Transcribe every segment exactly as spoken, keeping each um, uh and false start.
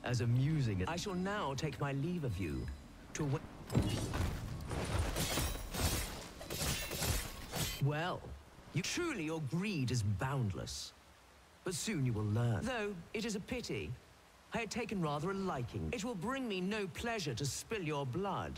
as amusing as... I shall now take my leave of you to... Well, you truly your greed is boundless. But soon you will learn. Though, it is a pity. I had taken rather a liking. It will bring me no pleasure to spill your blood.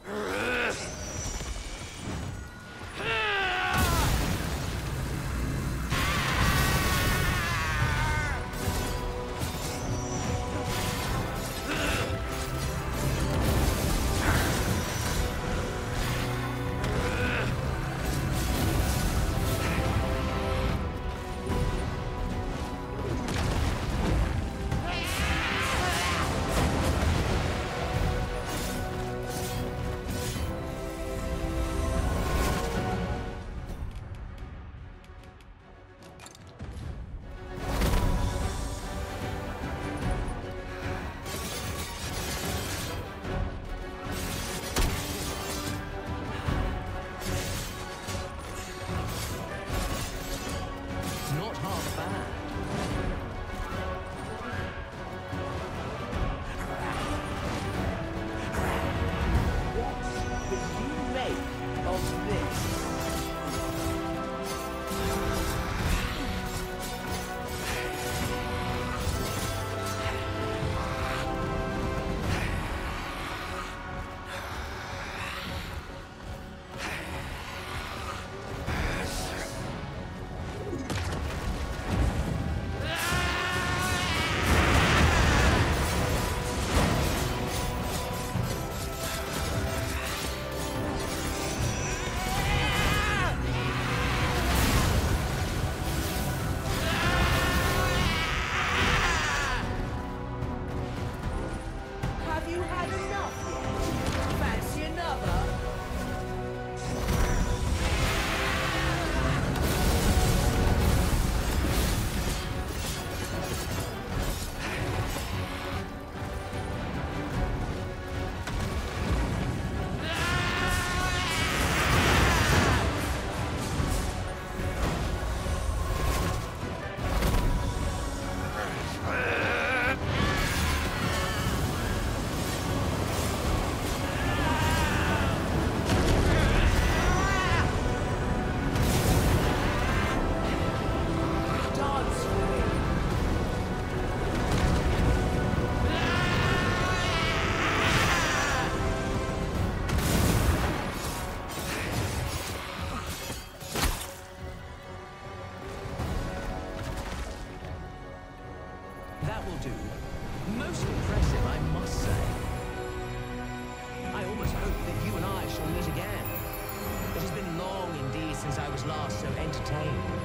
That will do. Most impressive, I must say. I almost hope that you and I shall meet again. It has been long indeed since I was last so entertained.